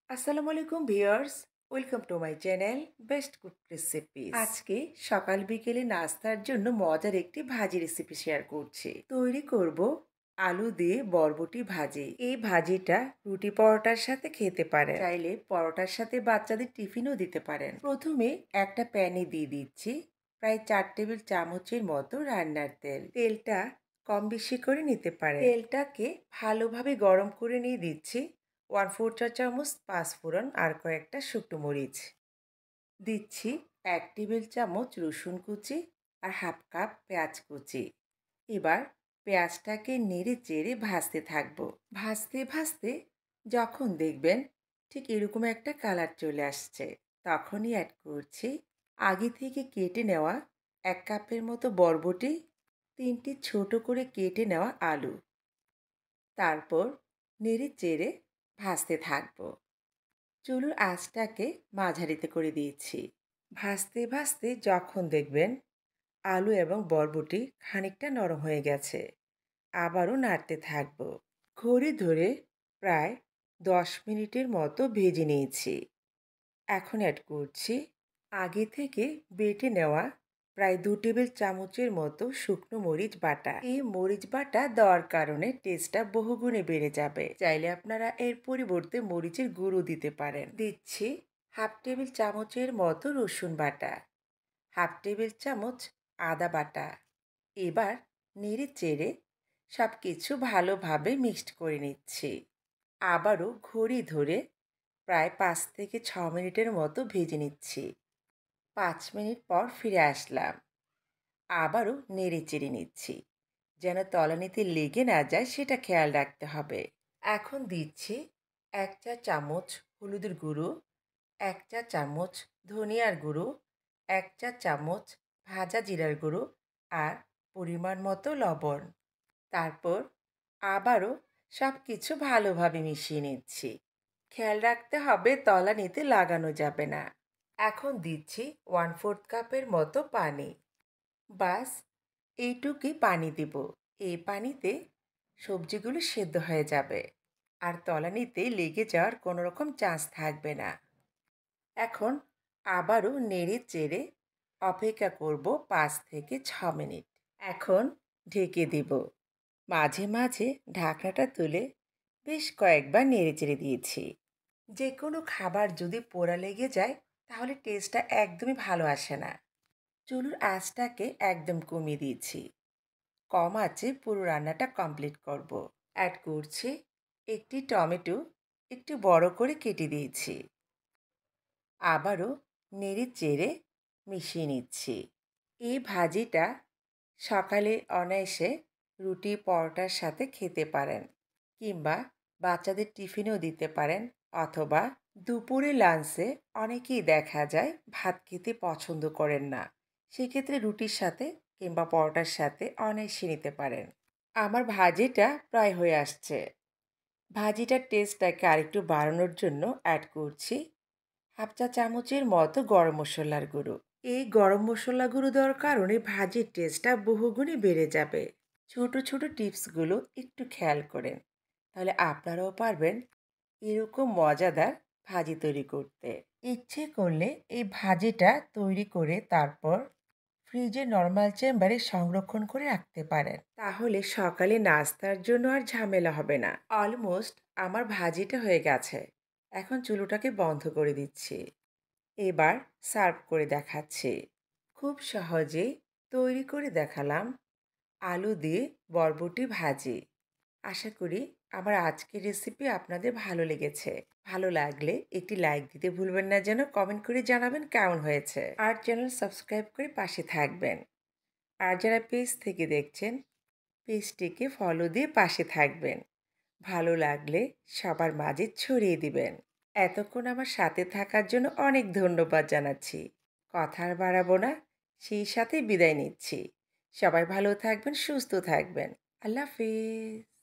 আসসালামু আলাইকুম viewers, welcome to my channel best cook recipes. আজকে সকাল বিকেলে নাস্তার জন্য মজার একটি ভাজি রেসিপি শেয়ার করছি। তৈরি করব আলু দিয়ে বরবটি ভাজি। এই ভাজিটা রুটি পরোটার সাথে খেতে পারেন, চাইলে পরোটার সাথে বাচ্চাদের টিফিনও দিতে পারেন। প্রথমে একটা প্যানে দিয়ে দিচ্ছি প্রায় 4 টেবিল চামচের মতো রান্নার তেল। তেলটা কম বেশি করে নিতে পারেন। তেলটাকে ভালোভাবে গরম করে নিয়ে দিচ্ছি 1/4 চা চামচ পাঁচফোড়ন আর কয়েকটা শুকনো মরিচ। দিচ্ছি 1 টেবিল চামচ রসুন কুচি আর হাফ কাপ পেঁয়াজ কুচি। এবার পেঁয়াজটাকে নেড়ে চেড়ে ভাজতে থাকবো। ভাজতে ভাজতে যখন দেখবেন ঠিক এরকম একটা কালার চলে আসছে, তখনই অ্যাড করছি আগে থেকে কেটে নেওয়া 1 কাপের মতো বরবটি, 3টি ছোট করে কেটে নেওয়া আলু। তারপর নেড়ে চেড়ে ভাজতে থাকবো। চুলোর আঁচটাকে মাঝারিতে করে দিয়েছি। ভাজতে ভাজতে যখন দেখবেন আলু এবং বরবটি খানিকটা নরম হয়ে গেছে, আবারও নাড়তে থাকবো। ঘড়ি ধরে প্রায় 10 মিনিটের মতো ভেজে নিয়েছি। এখন অ্যাড করছি আগে থেকে বেটে নেওয়া প্রায় 2 টেবিল চামচের মতো শুকনো মরিচ বাটা। এই মরিচ বাটা দেওয়ার কারণে টেস্টটা বহুগুণে বেড়ে যাবে। চাইলে আপনারা এর পরিবর্তে মরিচের গুঁড়ো দিতে পারেন। দিচ্ছি হাফ টেবিল চামচের মতো রসুন বাটা, হাফ টেবিল চামচ আদা বাটা। এবার নেড়ে চেড়ে সব কিছু ভালোভাবে মিক্সড করে নিচ্ছি। আবারও ঘড়ি ধরে প্রায় 5 থেকে 6 মিনিটের মতো ভেজে নিচ্ছি। 5 মিনিট পর ফিরে আসলাম। আবারও নেড়ে চেড়ে নিচ্ছি, যেন তলানিতে লেগে না যায় সেটা খেয়াল রাখতে হবে। এখন দিচ্ছি 1 চা চামচ হলুদের গুঁড়ো, 1 চা চামচ ধনিয়ার গুঁড়ো, 1 চা চামচ ভাজা জিরার গুঁড়ো আর পরিমাণ মতো লবণ। তারপর আবারও সব কিছু ভালোভাবে মিশিয়ে নিচ্ছি। খেয়াল রাখতে হবে তলানিতে লাগানো যাবে না। এখন দিচ্ছি 1/4 কাপের মতো পানি। বাস এইটুকুই পানি দিব। এই পানিতে সবজিগুলো সেদ্ধ হয়ে যাবে আর তলানিতে লেগে যাওয়ার কোনো রকম চান্স থাকবে না। এখন আবারও নেড়ে চেড়ে অপেক্ষা করব 5 থেকে 6 মিনিট। এখন ঢেকে দিব। মাঝে মাঝে ঢাকনাটা তুলে বেশ কয়েকবার নেড়ে চেড়ে দিয়েছি। যে কোনো খাবার যদি পোড়া লেগে যায় তাহলে টেস্টটা একদমই ভালো আসে না। চুলোর আঁচটাকে একদম কমিয়ে দিয়েছি। কম আঁচে পুরো রান্নাটা কমপ্লিট করব। অ্যাড করছি একটি টমেটো একটু বড় করে কেটে দিয়েছি। আবারও নেড়ে চেড়ে মিশিয়ে নিচ্ছি। এই ভাজিটা সকালে অনায়াসে রুটি পরোটার সাথে খেতে পারেন, কিংবা বাচ্চাদের টিফিনেও দিতে পারেন, অথবা দুপুরে লাঞ্চে অনেকেই দেখা যায় ভাত খেতে পছন্দ করেন না, সেক্ষেত্রে রুটির সাথে কিংবা পরোটার সাথে অনায়াসে নিতে পারেন। আমার ভাজিটা প্রায় হয়ে আসছে। ভাজিটার টেস্টটাকে আরেকটু বাড়ানোর জন্য অ্যাড করছি হাফ চা চামচের মতো গরম মশলার গুঁড়ো। এই গরম মশলা গুঁড়ো দেওয়ার কারণে ভাজির টেস্টটা বহুগুণে বেড়ে যাবে। ছোট ছোট টিপসগুলো একটু খেয়াল করেন, তাহলে আপনারাও পারবেন এরকম মজাদার ভাজি তৈরি করতে। ইচ্ছে করলে এই ভাজিটা তৈরি করে তারপর ফ্রিজে নর্মাল চেম্বারে সংরক্ষণ করে রাখতে পারেন, তাহলে সকালে নাস্তার জন্য আর ঝামেলা হবে না। অলমোস্ট আমার ভাজিটা হয়ে গেছে। এখন চুলোটাকে বন্ধ করে দিচ্ছি। এবার সার্ভ করে দেখাচ্ছি। খুব সহজেই তৈরি করে দেখালাম আলু দিয়ে বরবটি ভাজি। আশা করি আমার আজকের রেসিপি আপনাদের ভালো লেগেছে। ভালো লাগলে একটি লাইক দিতে ভুলবেন না, যেন কমেন্ট করে জানাবেন কেমন হয়েছে। আর চ্যানেল সাবস্ক্রাইব করে পাশে থাকবেন। আর যারা পেজ থেকে দেখছেন, পেজটিকে ফলো দিয়ে পাশে থাকবেন। ভালো লাগলে সবার মাঝে ছড়িয়ে দিবেন। এতক্ষণ আমার সাথে থাকার জন্য অনেক ধন্যবাদ জানাচ্ছি। কথা আর বাড়াবো না, সেই সাথে বিদায় নিচ্ছি। সবাই ভালো থাকবেন, সুস্থ থাকবেন। আল্লাহ হাফেজ।